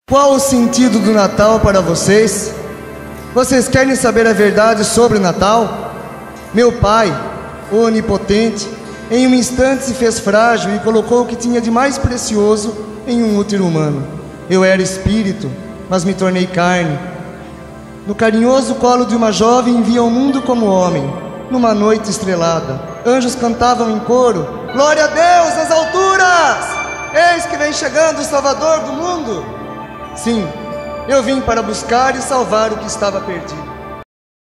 Qual o sentido do Natal para vocês? Vocês querem saber a verdade sobre o Natal? Meu Pai, o Onipotente, em um instante se fez frágil e colocou o que tinha de mais precioso em um útero humano. Eu era espírito, mas me tornei carne. No carinhoso colo de uma jovem vi ao mundo como homem. Numa noite estrelada, anjos cantavam em coro: glória a Deus nas alturas! Eis que vem chegando o Salvador do mundo. Sim, eu vim para buscar e salvar o que estava perdido.